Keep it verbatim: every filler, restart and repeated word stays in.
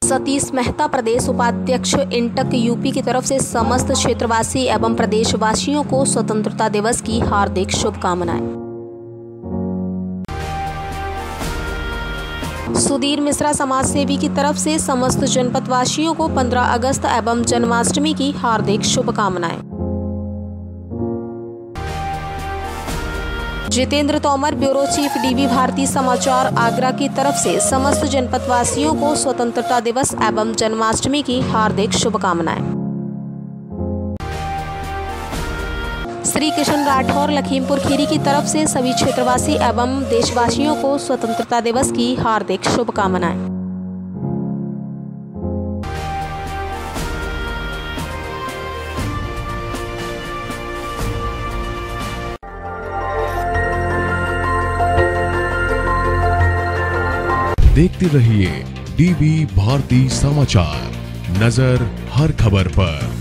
सतीश मेहता, प्रदेश उपाध्यक्ष इंटक यूपी की तरफ से समस्त क्षेत्रवासी एवं प्रदेशवासियों को स्वतंत्रता दिवस की हार्दिक शुभकामनाएं। सुधीर मिश्रा, समाज सेवी की तरफ से समस्त जनपद वासियों को पंद्रह अगस्त एवं जन्माष्टमी की हार्दिक शुभकामनाएं। Jitendra Tomar, bureau chief, DV Bharti Samachar, Agra की तरफ से समस्त जनपद वासियों को स्वतंत्रता दिवस एवं जन्माष्टमी की हार्दिक शुभकामनाएं। श्री किशन राठौर, लखीमपुर खीरी की तरफ से सभी क्षेत्रवासी एवं देशवासियों को स्वतंत्रता दिवस की हार्दिक शुभकामनाएं। देखते रहिए डीवी भारती समाचार, नजर हर खबर पर।